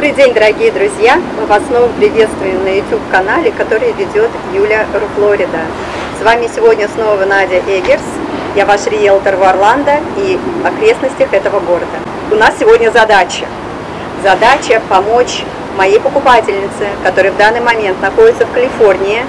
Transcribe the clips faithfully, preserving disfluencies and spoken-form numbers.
Добрый день, дорогие друзья! Мы вас снова приветствуем на YouTube-канале, который ведет Юля Руфлорида. С вами сегодня снова Надя Эггерс. Я ваш риэлтор в Орландо и окрестностях этого города. У нас сегодня задача. Задача помочь моей покупательнице, которая в данный момент находится в Калифорнии,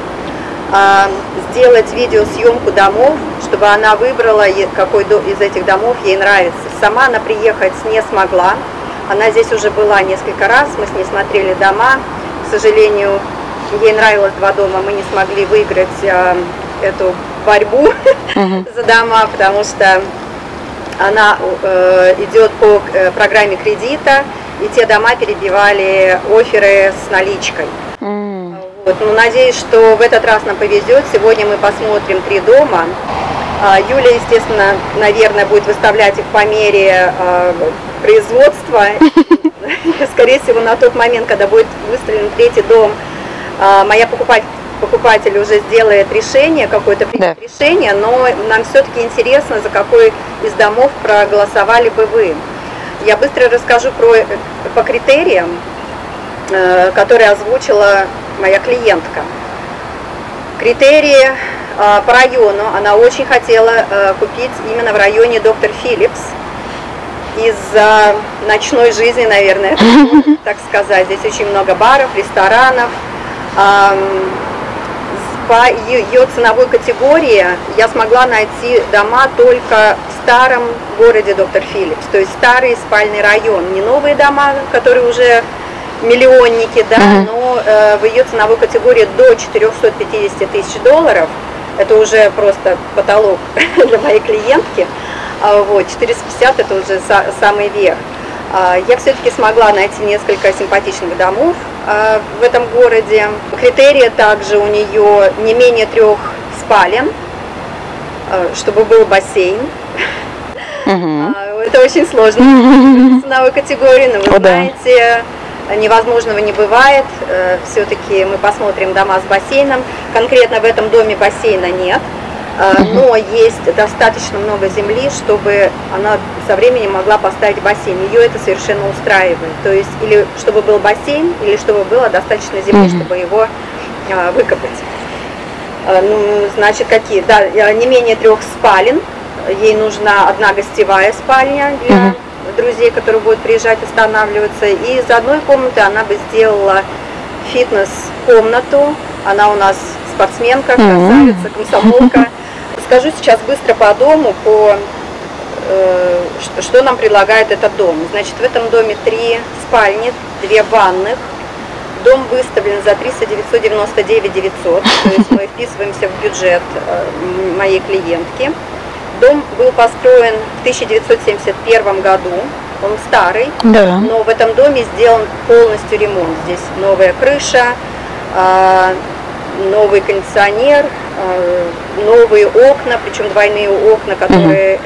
сделать видеосъемку домов, чтобы она выбрала, какой из этих домов ей нравится. Сама она приехать не смогла. Она здесь уже была несколько раз, мы с ней смотрели дома. К сожалению, ей нравилось два дома, мы не смогли выиграть э, эту борьбу uh-huh. за дома, потому что она э, идет по э, программе кредита, и те дома перебивали офферы с наличкой. Uh-huh. Вот. Ну, надеюсь, что в этот раз нам повезет. Сегодня мы посмотрим три дома. Юля, естественно, наверное, будет выставлять их по мере э, производства. Скорее всего, на тот момент, когда будет выставлен третий дом, э, моя покупатель, покупатель уже сделает решение, какое-то да. решение, но нам все-таки интересно, за какой из домов проголосовали бы вы. Я быстро расскажу про, по критериям, э, которые озвучила моя клиентка. Критерии по району. Она очень хотела э, купить именно в районе доктор Филлипс. Из-за ночной жизни, наверное, так сказать. Здесь очень много баров, ресторанов. Эм, по ее ценовой категории я смогла найти дома только в старом городе доктор Филлипс. То есть старый спальный район. Не новые дома, которые уже миллионники, да, uh-huh. но э, в ее ценовой категории до четырёхсот пятидесяти тысяч долларов. Это уже просто потолок для моей клиентки. Вот, четыреста пятьдесят это уже самый верх. Я все-таки смогла найти несколько симпатичных домов в этом городе. Критерии также у нее не менее трех спален, чтобы был бассейн. Угу. Это очень сложно в ценовой категории, но вы О, знаете... Да. Невозможного не бывает, все-таки мы посмотрим дома с бассейном. Конкретно в этом доме бассейна нет, но есть достаточно много земли, чтобы она со временем могла поставить бассейн. Ее это совершенно устраивает. То есть или чтобы был бассейн, или чтобы было достаточно земли, чтобы его выкопать. Ну, значит, какие? Да, не менее трех спален. Ей нужна одна гостевая спальня для друзей, которые будут приезжать, останавливаться. И из одной комнаты она бы сделала фитнес-комнату. Она у нас спортсменка, красавица, комсомолка. Скажу сейчас быстро по дому, по, э, что, что нам предлагает этот дом. Значит, в этом доме три спальни, две ванных. Дом выставлен за триста девятьсот девяносто девять девятьсот. То есть мы вписываемся в бюджет э, моей клиентки. Дом был построен в тысяча девятьсот семьдесят первом году, он старый, да. но в этом доме сделан полностью ремонт. Здесь новая крыша, новый кондиционер, новые окна, причем двойные окна, которые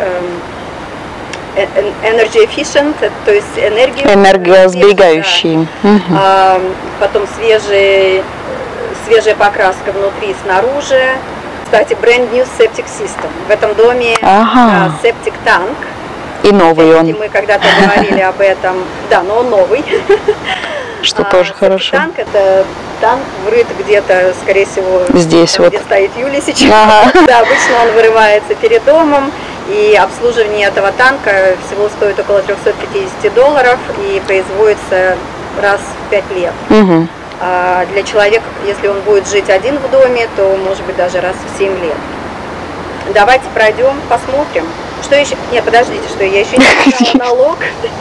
energy efficient, то есть энергию, энергосберегающие. Да. Потом свежие, свежая покраска внутри и снаружи. Кстати, brand new septic system. В этом доме ага. да, septic tank. И новый он. И мы когда-то говорили об этом. Да, но он новый. Что а, тоже хорошо. Танк это танк врыт где-то, скорее всего, здесь там, вот. Где стоит Юля сейчас. Ага. Да, обычно он вырывается перед домом. И обслуживание этого танка всего стоит около трёхсот пятидесяти долларов и производится раз в пять лет. Угу. А для человека, если он будет жить один в доме, то может быть даже раз в семь лет. Давайте пройдем, посмотрим. Что еще? Нет, подождите, что я еще не сказала налог.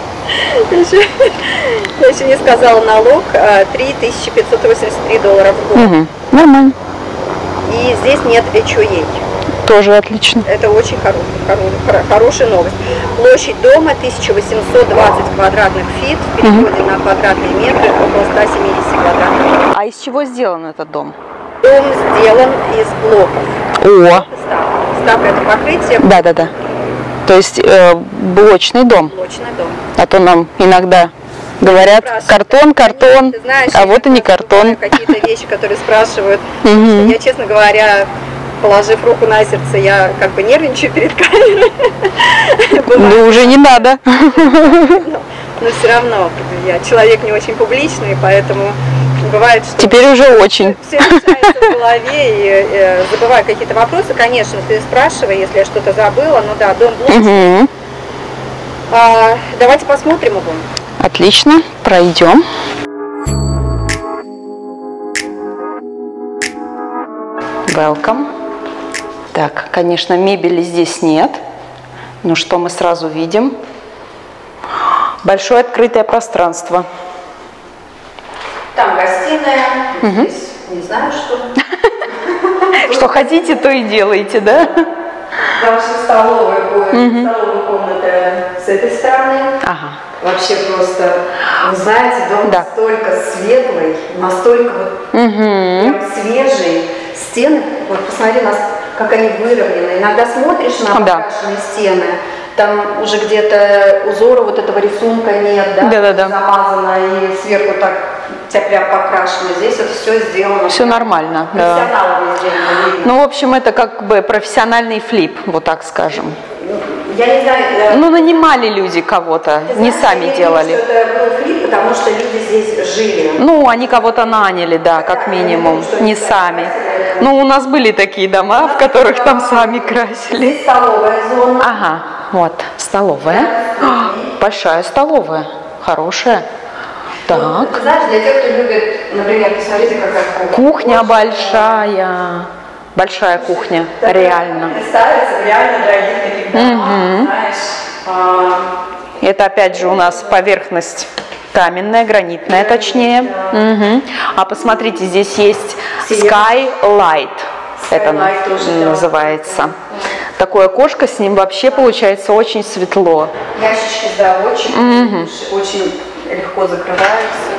Я еще не сказала налог. три тысячи пятьсот восемьдесят три доллара в год. Угу. Нормально. И здесь нет эйч о эй. Тоже отлично. Это очень хоро хоро хорошая новость. Площадь дома тысяча восемьсот двадцать квадратных фит, в переводе угу. на квадратные метры около ста семидесяти квадратных метров. А из чего сделан этот дом? Дом сделан из блоков. О! Ставка, Ставка это покрытие. Да, да, да. То есть э, блочный дом. Блочный дом. А то нам иногда говорят картон, картон, знаешь, а вот и не картон. Какие-то вещи, которые спрашивают. Угу. Я, честно говоря, положив руку на сердце, я как бы нервничаю перед камерой. Ну, уже не надо. Но все равно, я человек не очень публичный, поэтому бывает, что... Теперь уже очень. Все решается в голове, и, и забываю какие-то вопросы. Конечно, ты спрашивай, если я что-то забыла. Ну да, дом Блуч. Угу. А, давайте посмотрим его. Отлично, пройдем. Welcome. Так, конечно, мебели здесь нет. Но что мы сразу видим? Большое открытое пространство. Там гостиная, угу. Здесь не знаю что. Что хотите, то и делаете, да? Дальше столовая будет, столовая комната с этой стороны. Ага. Вообще просто, вы знаете, дом да. настолько светлый, настолько вот угу. прям свежий. Стены, вот посмотри, как они выровнены. Иногда смотришь на покрашенные да. стены, там уже где-то узора вот этого рисунка нет, да, да, да, да. замазано и сверху так тяп-ляп покрашено. Здесь вот все сделано. Все нормально. Профессионалами сделано. Ну, в общем, это как бы профессиональный флип, вот так скажем. Я не знаю. Ну, нанимали люди кого-то, не сами я делали. Думаю, что это был флип, потому что люди здесь жили. Ну, они кого-то наняли, да, как минимум, не сами. Ну, у нас были такие дома, в которых там сами красили. Здесь столовая зона. Ага, вот, столовая. Большая столовая, хорошая. Так. Ну, ты знаешь, для тех, кто любит, например, посмотрите, какая кухня. Кухня большая. Большая кухня, так, реально. Ставится в реально дорогих таких домах, угу. знаешь. А... Это опять же у нас поверхность каменная, гранитная точнее. Да. Угу. А посмотрите, здесь есть Skylight. Это называется. Да. Такое окошко, с ним вообще получается очень светло. Ящички с доводчиком, угу. очень легко закрываются.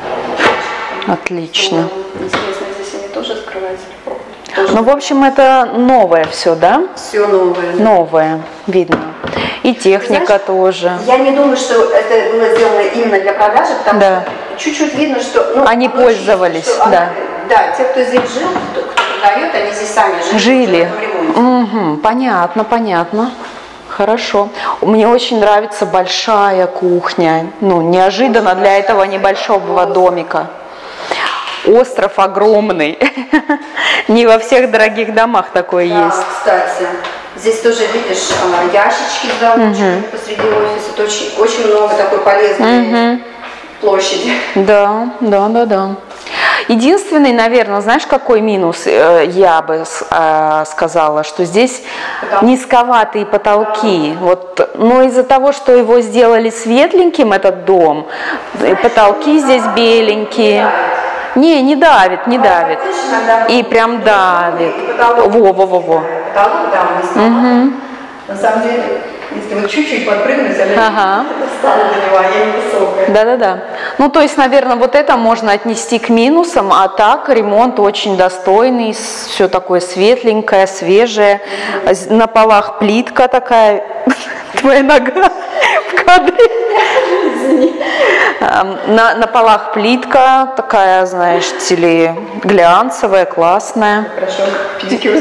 Отлично. Интересно, здесь они тоже закрываются легко. Ну, в общем, это новое все, да? Все новое. Да. Новое, видно. И техника Знаешь, тоже. Я не думаю, что это было сделано именно для продажи, потому да. что чуть-чуть видно, что... Ну, они пользовались, что да. Она, да, те, кто здесь жил, кто, кто продает, они здесь сами жили. Жили. Угу, понятно, понятно. Хорошо. Мне очень нравится большая кухня. Ну, неожиданно для этого небольшого домика. Остров огромный. Не во всех дорогих домах такое да, есть. Кстати, здесь тоже видишь ящички с заводчиками угу. посреди офиса. Это очень, очень много такой полезной угу. площади. Да, да, да, да. Единственный, наверное, знаешь, какой минус я бы сказала, что здесь Потолки. низковатые потолки. Да. Вот, но из-за того, что его сделали светленьким, этот дом, знаешь, потолки здесь беленькие. Не, не давит, не давит. И прям давит. Во-во-во-во. Потолок, да, угу. На самом деле, если вот чуть-чуть подпрыгнуть, я ага. встала до него, а я невысокая. Да-да-да. Ну, то есть, наверное, вот это можно отнести к минусам, а так ремонт очень достойный, все такое светленькое, свежее. Угу. На полах плитка такая, твоя нога в кадре. На, на полах плитка такая, знаешь, телеглянцевая, классная. Хорошо, педикюр.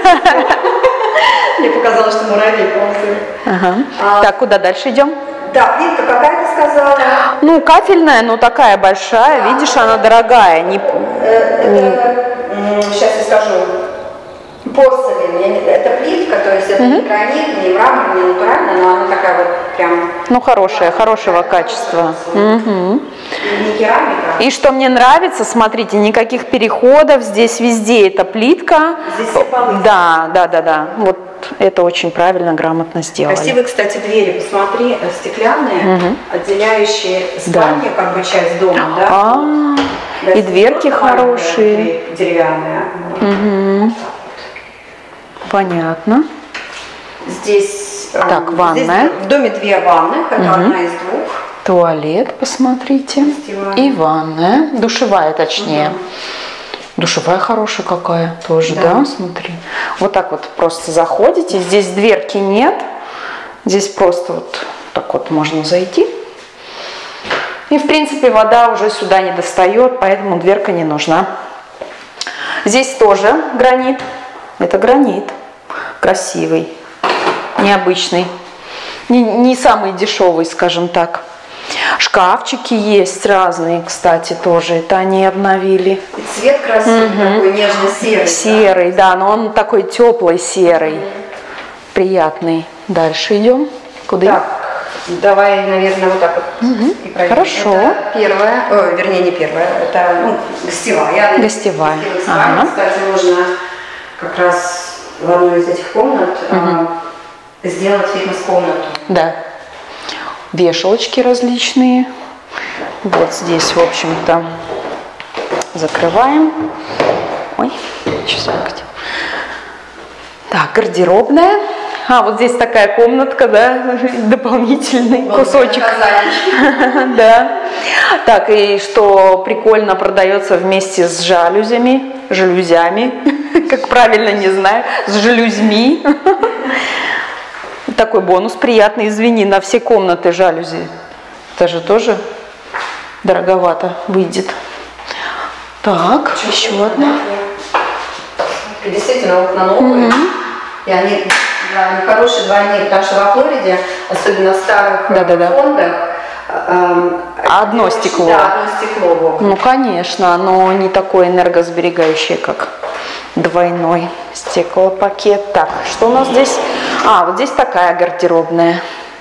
Мне показалось, что муравей ползает. Ага. А, так, куда дальше идем? Да, плитка какая ты сказала? Ну, кафельная, но такая большая, да, видишь, она дорогая. Не... Это, сейчас я скажу. Порцелин, это плитка, то есть это угу. не гранит, не мрамор, не натуральная, но она такая вот прям... Ну, хорошая, хорошего качества. Угу. И не керамика. И что мне нравится, смотрите, никаких переходов, здесь везде эта плитка. Здесь все полы. Да, да, да, да. Вот это очень правильно, грамотно сделали. Красивые, кстати, двери, посмотри, стеклянные, угу. отделяющие спальню, да. как бы часть дома, да? А, -а, -а. И дверки хорошие. Дверь деревянная. Угу. Понятно. Здесь, так, ванная. Здесь в доме две ванны, это угу. одна из двух. Туалет, посмотрите. И ванная, душевая точнее. Угу. Душевая хорошая какая тоже, да. да, смотри. Вот так вот просто заходите, здесь дверки нет. Здесь просто вот так вот можно зайти. И в принципе вода уже сюда не достает, поэтому дверка не нужна. Здесь тоже гранит. это гранит. Красивый, необычный. Не, не самый дешевый, скажем так. Шкафчики есть разные, кстати, тоже. Это они обновили. И цвет красивый, угу. Такой нежно-серый. Серый, да? да, но он такой теплый, серый. Угу. Приятный. Дальше идем. Куда? Так, давай, наверное, вот так вот. Угу. И хорошо. Это первая, о, вернее, не первая, это ну, гостевая. Гостевая. Ага. Кстати, можно как раз в одной из этих комнат угу. а, сделать фитнес-комнату. Да. Вешалочки различные. Вот здесь, в общем-то, закрываем. Ой, сейчас погоди. Так, гардеробная. А, вот здесь такая комнатка, да, дополнительный вот кусочек. Да. Так, и что прикольно, продается вместе с жалюзями, жалюзями, как правильно, не знаю, с жалюзьми. Такой бонус приятный, извини, на все комнаты жалюзи. Это же тоже дороговато выйдет. Так, чуть еще одна. Действительно, окна новые. Mm-hmm. И они, да, они хорошие двойные, потому что во Флориде, особенно в старых да, да, да. фондах, э, одно стекло. Да, одно стекло в окна. Ну, конечно, оно не такое энергосберегающее, как двойной стеклопакет. Так, что у нас здесь? А, вот здесь такая гардеробная.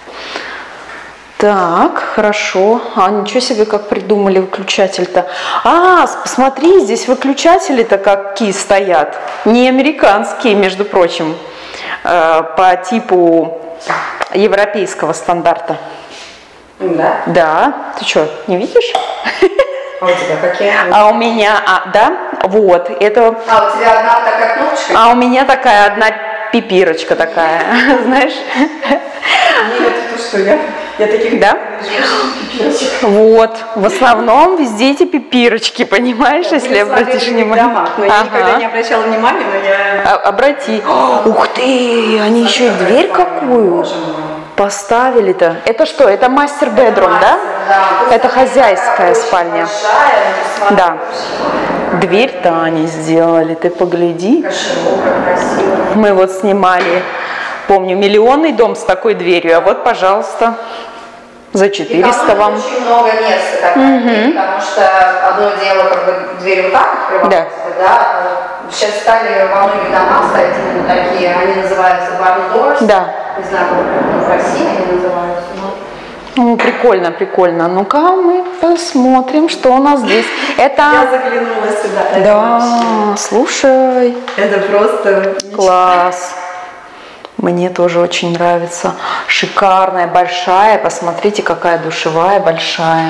Так, хорошо. А, ничего себе, как придумали выключатель-то. А, посмотри, здесь выключатели-то какие стоят. Не американские, между прочим, э, по типу европейского стандарта. Да? Да. Ты что, не видишь? А у тебя какие? А у меня, а, да, вот, это... А у тебя одна такая кнопочка? А у меня такая одна пипирочка такая, знаешь? Нет, это что, я... Я таких да? Пипирочек. Вот, в основном везде эти пипирочки, понимаешь, я если обратишь внимание. Дома, но ага. Я никогда не обращала внимания, но я... А, обрати. О, ух ты, они еще и дверь какую поставили-то. Это что, это мастер-бедрум, да? Да. Это хозяйская спальня. Большая, да. Дверь-то они сделали, ты погляди. Красиво. Мы вот снимали, помню, миллионный дом с такой дверью, а вот, пожалуйста, за четыреста вам. Очень много места, как угу. потому что одно дело, как бы дверь вот так открывается, да. да. Сейчас стали во многих домах ставить именно такие, они называются barn doors. Да. Не знаю, как в России они называются. Но... Ну, прикольно, прикольно. Ну-ка, мы посмотрим, что у нас здесь. Это... Я заглянула сюда. Да, это слушай. Это просто... Класс. Мне тоже очень нравится. Шикарная, большая. Посмотрите, какая душевая большая.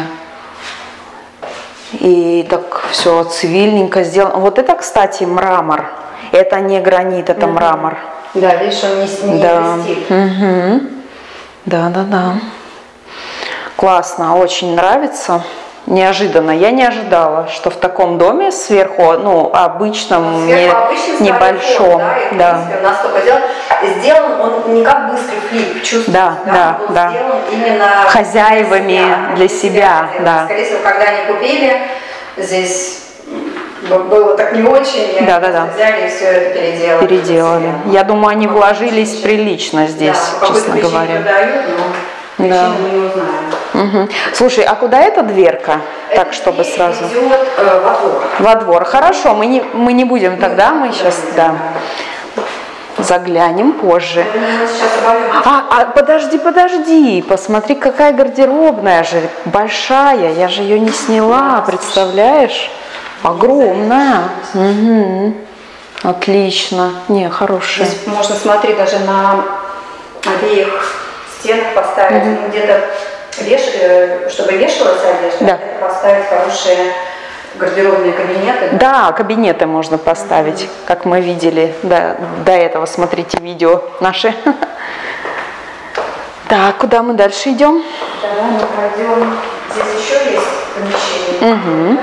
И так все цивильненько сделано. Вот это, кстати, мрамор. Это не гранит, это mm-hmm. мрамор. Да, видишь, он не, не да. Угу. Да, да, да. Классно, очень нравится. Неожиданно. Я не ожидала, что в таком доме сверху, ну, обычном, не, небольшом. Да, и, да. В принципе, у нас только сделан. Сделан он не как быстрый флип, чувствуется. Да, да, он да. Сделан именно хозяевами для себя. Для себя да. Скорее всего, когда они купили, здесь было так не очень. Да, да, да. Взяли и все это переделали. Переделали. Я думаю, они вложились прилично здесь, да, честно говоря. Продают, но да. мы не узнаем. Угу. Слушай, а куда эта дверка? Это так, чтобы сразу. Идет э, во двор. Во двор. Хорошо, мы не, мы не будем мы тогда, мы сейчас, да, заглянем позже. А, а, подожди, подожди, посмотри, какая гардеробная же, большая, я же ее не сняла, представляешь? Огромная. Угу. Отлично. Не, хорошая. Здесь можно смотреть даже на обеих стенах поставить, угу. ну, где-то веш... чтобы вешалась одежда, да. где-то поставить хорошие гардеробные кабинеты. Да, кабинеты можно поставить, угу. как мы видели до, до этого. Смотрите видео наши. Так, куда мы дальше идем? Давай мы пройдем. Здесь еще есть помещение. Угу.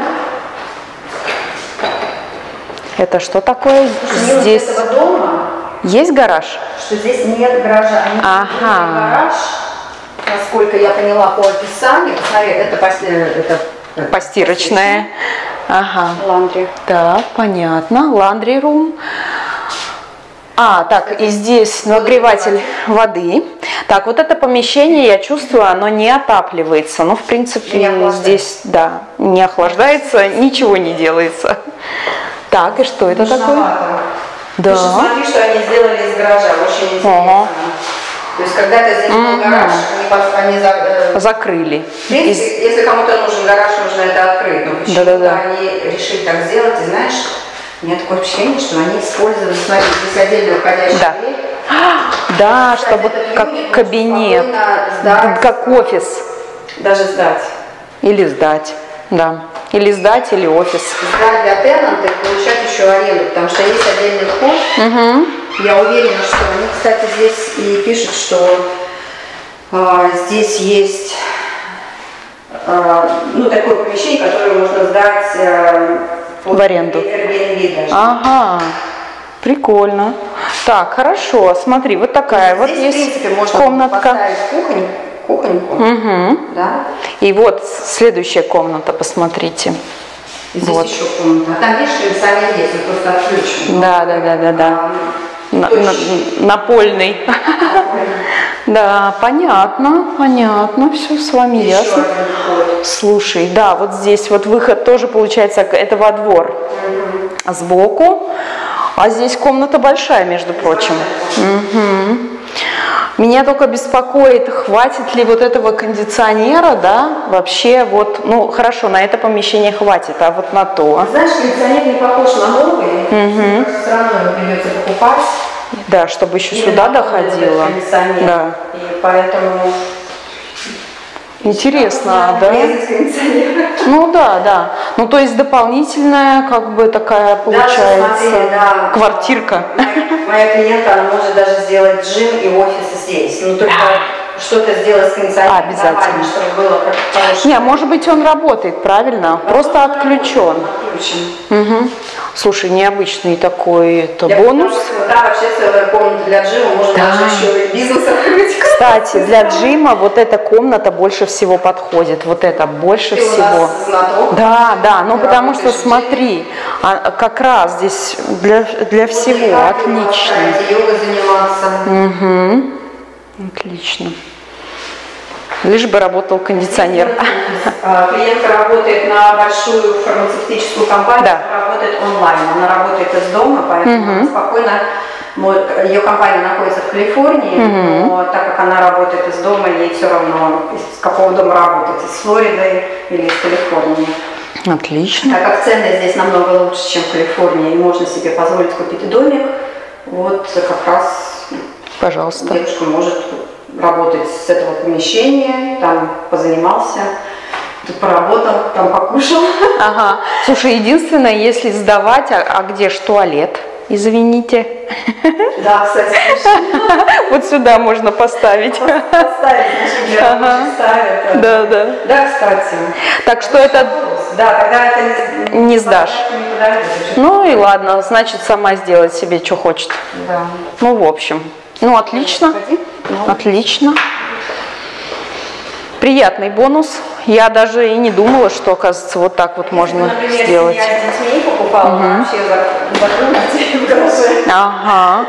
Это что такое? Слушай, здесь этого дома есть гараж? Что здесь нет гаража. Они ага. гараж, насколько я поняла по описанию. Смотри, это, это, это постирочная. Ага. Ландри. Так, понятно. Ландри рум. А, так, и здесь нагреватель воды. Так, вот это помещение, я чувствую, оно не отапливается. Ну, в принципе, здесь, да, не охлаждается, ничего не делается. Так, и что это такое? Да. Смотри, что они сделали из гаража, очень интересно. Ага. То есть когда-то здесь был гараж, они, они за, закрыли. В принципе, из... если кому-то нужен гараж, нужно это открыть. Но почему-то да, да, да. они решили так сделать, и знаешь, у меня такое впечатление, что они использовали, смотри, здесь отдельно уходящий да. дверь. Да, кстати, чтобы как кабинет, сдать, как офис. Даже сдать. Или сдать, да. Или сдать, или офис. Сдать для тенанта и получать еще аренду, потому что есть отдельный вход. Угу. Я уверена, что они, кстати, здесь и пишут, что а, здесь есть а, ну, такое помещение, которое можно сдать а, в аренду. Airbnb даже. Ага, прикольно. Так, хорошо, смотри, вот такая вот, здесь, есть в принципе, можно комнатка. Поставить кухонь, кухоньку. Угу. Да? И вот следующая комната, посмотрите. Здесь вот. еще комната. Там, видишь, сами есть, мы просто отключим. Да, да, да, да, да. На, на, напольный. Да, понятно, понятно, все с вами еще ясно. Слушай, да, вот здесь вот выход тоже получается, это во двор угу. сбоку, а здесь комната большая, между прочим. Угу. Меня только беспокоит, хватит ли вот этого кондиционера, да, вообще вот, ну хорошо, на это помещение хватит, а вот на то. Знаешь, кондиционер не похож на новый, угу. все равно его придется покупать. Да, чтобы еще и сюда доходило. Да. И поэтому... Интересно, да? Ну да, да. Ну то есть дополнительная, как бы такая получается, да, смотри, да. квартирка. Моя, моя клиентка, она может даже сделать джим и офис здесь. Ну только что-то сделать с кондиционером. Обязательно. Чтобы было как хорошо. Не, может быть он работает, правильно? А просто отключен. Угу. Слушай, необычный такой это бонус. Да, вообще целая комната для джима, можно да. даже еще и бизнес открыть. Кстати, для джима вот эта комната больше всего подходит. Вот это больше Ты всего. У нас знаток. Да, да, ну потому что смотри, а, как раз здесь для, для всего можно отлично. Йогой заниматься. Угу. Отлично. Лишь бы работал кондиционер. Клиентка работает на большую фармацевтическую компанию, да. работает онлайн. Она работает из дома, поэтому угу. спокойно. Ее компания находится в Калифорнии, угу. но так как она работает из дома, ей все равно, из какого дома работать, из Флориды или из Калифорнии. Отлично. Так как цены здесь намного лучше, чем в Калифорнии, и можно себе позволить купить домик, вот как раз пожалуйста. Девушка может работать с этого помещения, там позанимался, тут поработал, там покушал. Ага. Слушай, единственное, если сдавать, а, а где ж туалет? Извините. Да, кстати. Вот сюда можно поставить. Поставить, значит, ага. ставят. Да, да. Да, кстати. Так что это... Да, тогда это не сдашь. Ну и ладно, значит, сама сделать себе, что хочет. Да. Ну, в общем. Ну, отлично. Отлично. Приятный бонус. Я даже и не думала, что, оказывается, вот так вот можно например, сделать. Я с детьми покупала, угу. вообще закрылась в гараже. Ага.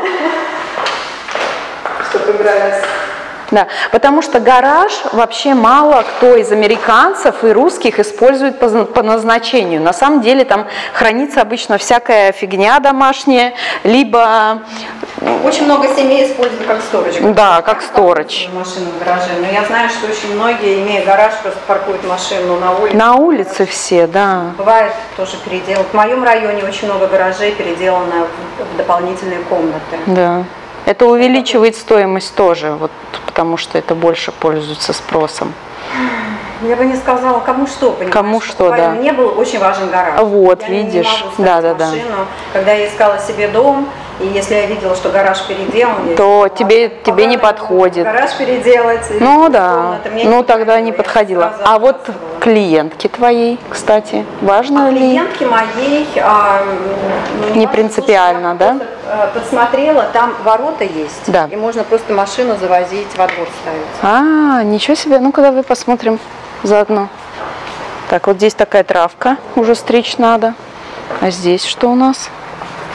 Чтобы играть. Да, потому что гараж вообще мало кто из американцев и русских использует по, по назначению. На самом деле там хранится обычно всякая фигня домашняя, либо... Очень много семей используют как сторож. Да, как сторож. Машину в гараже. Но я знаю, что очень многие, имея гараж, просто паркуют машину на улице. На улице все, да. Бывает тоже переделать. В моем районе очень много гаражей переделано в, в дополнительные комнаты. Да. Это увеличивает стоимость тоже, вот, потому что это больше пользуется спросом. Я бы не сказала, кому что, понимаешь? Кому что, да. Мне был очень важен гараж. Вот, я видишь, не да, да, машину. Да. Когда я искала себе дом, и если я видела, что гараж переделан, то тебе, тебе не подходит. Гараж переделать. Ну да, ну тогда не подходило. А вот клиентки твоей, кстати, важно а ли? Клиентки моей а, ну, не принципиально, да? Подсмотрела, там ворота есть, да. И можно просто машину завозить, во двор ставить. А, ничего себе, ну-ка давай посмотрим заодно. Так, вот здесь такая травка, уже стричь надо. А здесь что у нас? Да.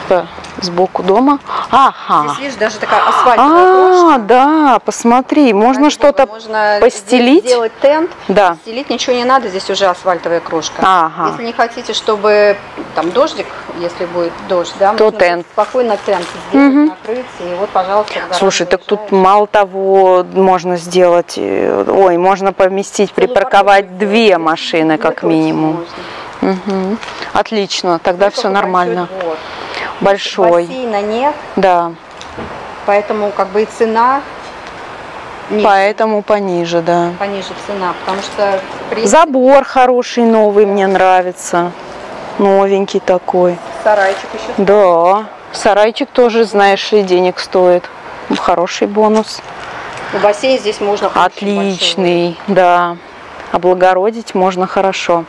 Сбоку дома. Ага. Здесь, видишь, даже такая асфальтовая крошка. А, да, посмотри, можно что-то постелить. Сделать тент, да. Стелить ничего не надо, здесь уже асфальтовая крошка. Ага. Если не хотите, чтобы там дождик, если будет дождь, да, то можно тент. Спокойно тент сделать, угу. накрыть, и вот, пожалуйста. Слушай, так тут мало того можно сделать, ой, можно поместить, припарковать две машины как минимум. Угу. Отлично, тогда ну, все нормально. Вот. Большой. Бассейна нет. Да. Поэтому как бы и цена. Ниже. Поэтому пониже, да. Пониже цена, потому что... При... Забор хороший, новый, мне нравится. Новенький такой. Сарайчик еще. Да. Сарайчик тоже, знаешь, и денег стоит. Хороший бонус. Но бассейн здесь можно... Отличный, да. Облагородить можно хорошо.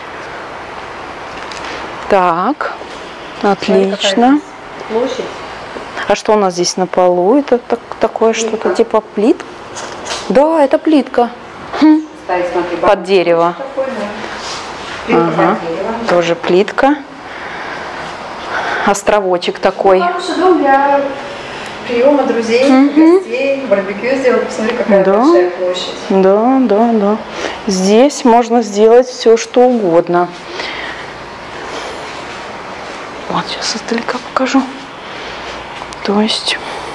Так. Отлично. Площадь. А что у нас здесь на полу? Это так, такое что-то типа плит? Да, это плитка. Хм. Стоит, смотри, под дерево. Такой, да. Плитка ага. под дерево. Тоже плитка. Островочек такой. Хороший дом для приема друзей, угу. гостей, барбекю сделать. Посмотри, какая да. большая площадь. Да, да, да. Здесь можно сделать все, что угодно. Вот, сейчас издалека покажу. То есть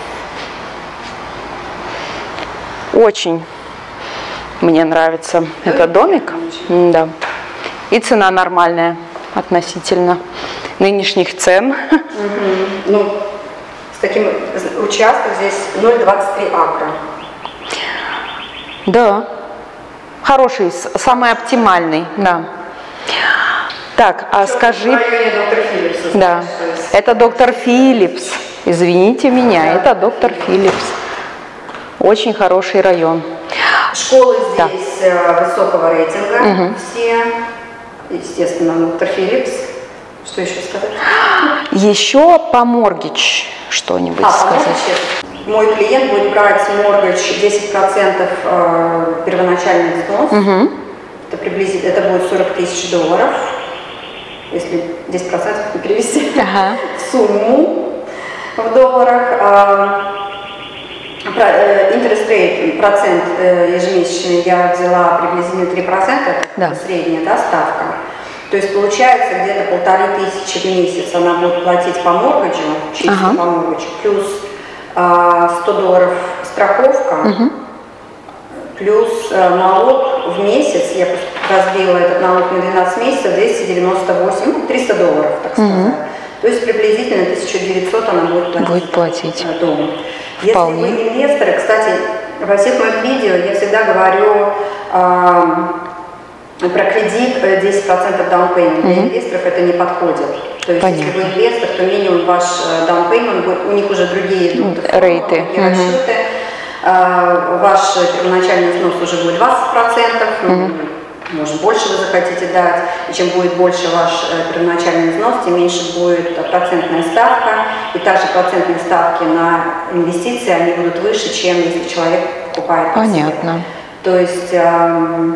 очень мне нравится домик этот домик. Да. И цена нормальная относительно нынешних цен. Угу. Ну, с таким участком здесь ноль целых двадцать три акра. Да. Хороший, самый оптимальный, да. Так, а что скажи... доктор Филлипс, да, это доктор Филлипс. Извините меня, да. Это доктор Филлипс. Очень хороший район. Школы здесь да. высокого рейтинга. Угу. Все, естественно, доктор Филлипс. Что еще сказать? Еще по моргидж что-нибудь а, сказать. Мой клиент будет брать моргидж десять процентов первоначальный взнос. Угу. Это приблизительно, это будет сорок тысяч долларов. Если десять процентов перевести ага. в сумму в долларах. Interest rate, процент ежемесячный я взяла приблизительно три процента, это да. средняя да, ставка. То есть получается где-то полторы тысячи в месяц она будет платить по моргаджу, чисто ага. по моргаджу, плюс сто долларов страховка, угу. плюс налог в месяц, я разбила этот налог на двенадцать месяцев, двести девяносто восемь, ну, триста долларов, так сказать. Угу. То есть приблизительно тысяча девятьсот она будет платить. Будет платить. Дом. Вполне. Если вы инвесторы, кстати, во всех моих видео я всегда говорю э, про кредит десять процентов down payment. Для угу. инвесторов это не подходит. То есть, понятно. Если вы инвестор, то минимум ваш down payment будет, у них уже другие идут рейты, угу. расчеты. Э, ваш первоначальный взнос уже будет двадцать процентов. Угу. Может, больше вы захотите дать, и чем будет больше ваш э, первоначальный взнос, тем меньше будет процентная ставка, и также процентные ставки на инвестиции, они будут выше, чем если человек покупает. Понятно. То есть, э,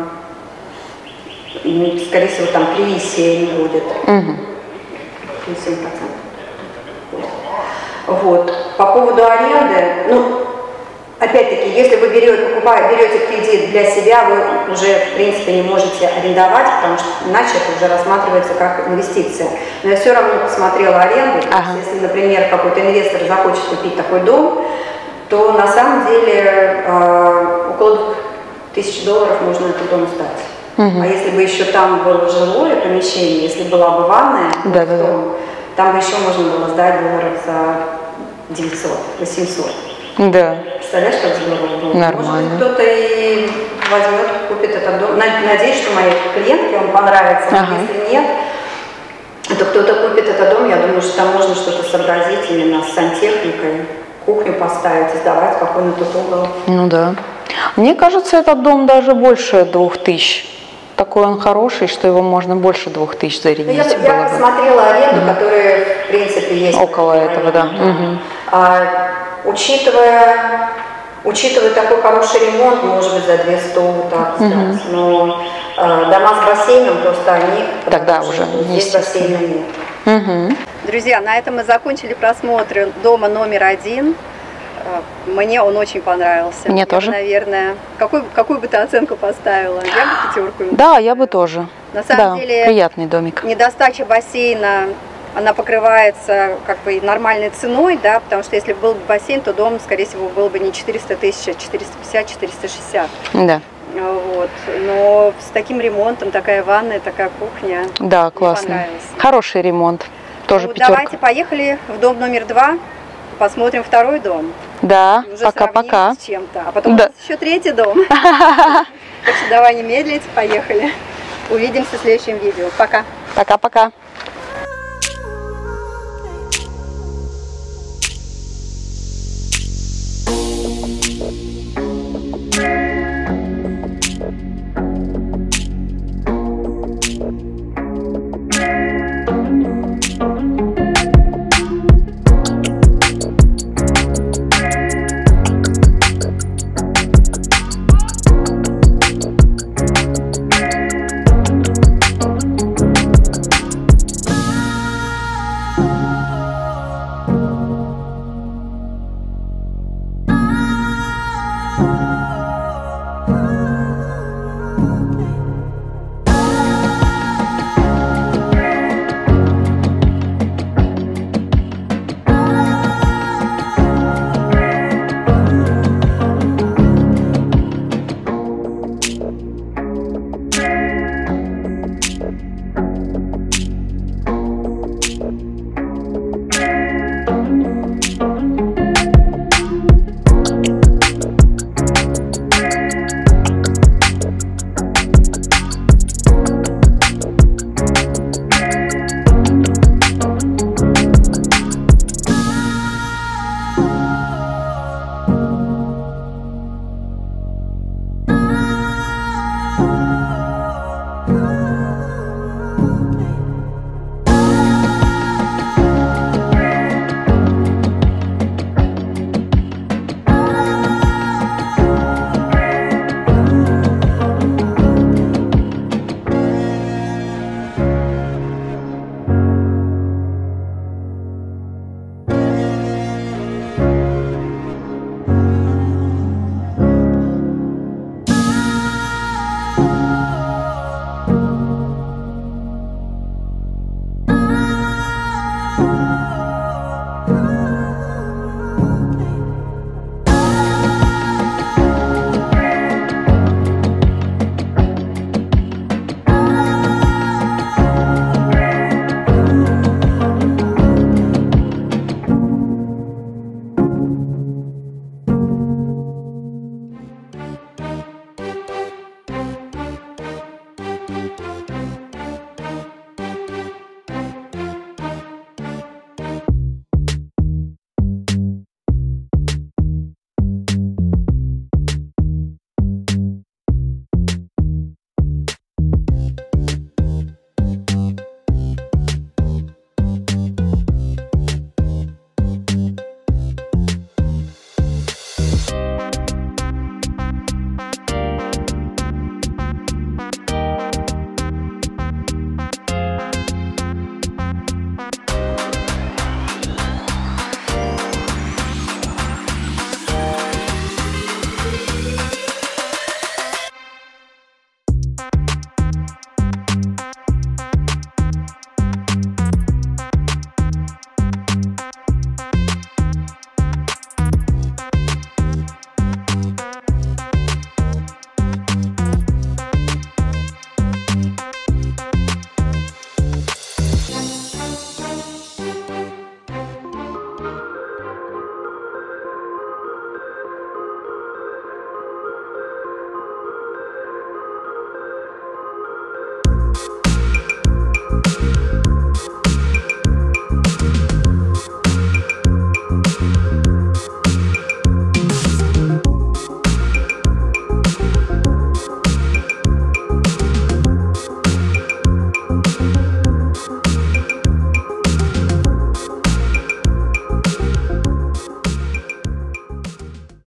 скорее всего, там три и семь будет. Угу. три и семь процентов. Вот. По поводу аренды, ну, опять-таки, если вы берете, покупаете, берете кредит для себя, вы уже, в принципе, не можете арендовать, потому что иначе это уже рассматривается как инвестиция. Но я все равно посмотрела аренду. Ага. Если, например, какой-то инвестор захочет купить такой дом, то на самом деле э, около двух тысяч долларов можно этот дом сдать. Угу. А если бы еще там было жилое помещение, если была бы ванная, да, да, да. там бы еще можно было сдать долларов за девятьсот, восемьсот. Да. Представляешь, как здорово было? Нормально. Может, кто-то и возьмет, купит этот дом. Надеюсь, что моей клиентке он понравится. Ага. Если нет, то кто-то купит этот дом. Я думаю, что там можно что-то сообразить именно с сантехникой, кухню поставить, сдавать спокойно тут угол. Ну да. Мне кажется, этот дом даже больше двух тысяч. Такой он хороший, что его можно больше двух тысяч зарядить. Я, я посмотрела аренду, угу. которая, в принципе, есть. Около этого, да. Угу. А, учитывая, учитывая такой хороший ремонт, может быть, за двести так сдать. Угу. Но а, дома с бассейном просто они... Тогда уже здесь бассейна нет. Угу. Друзья, на этом мы закончили просмотр дома номер один. Мне он очень понравился. Мне я тоже. Бы, наверное, какую, какую бы ты оценку поставила? Я бы пятерку. Да, я бы тоже. На самом да, деле, приятный домик. Недостача бассейна, она покрывается как бы нормальной ценой, да, потому что если был бы бассейн, то дом, скорее всего, был бы не четыреста тысяч, а четыреста пятьдесят — четыреста шестьдесят. Да. Вот. Но с таким ремонтом, такая ванная, такая кухня. Да, классно. Хороший ремонт. Тоже ну, пятерка. Давайте поехали в дом номер два, посмотрим второй дом. Да, пока-пока. С чем-то. А потом да. у нас еще третий дом. Так что давай не медлить, поехали. Увидимся в следующем видео. Пока. Пока-пока.